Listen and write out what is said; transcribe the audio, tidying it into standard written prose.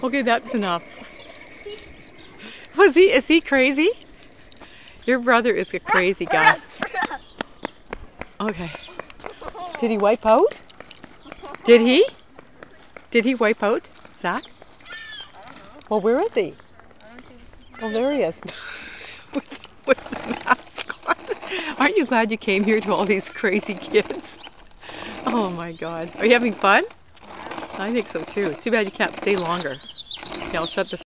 Okay, that's enough. Is he crazy? Your brother is a crazy guy. Okay. Did he wipe out? Did he? Did he wipe out, Zach? Well, where is he? Oh, there he is. with the mask on. Aren't you glad you came here to all these crazy kids? Oh my God. Are you having fun? I think so too. It's too bad you can't stay longer. Okay, I'll shut this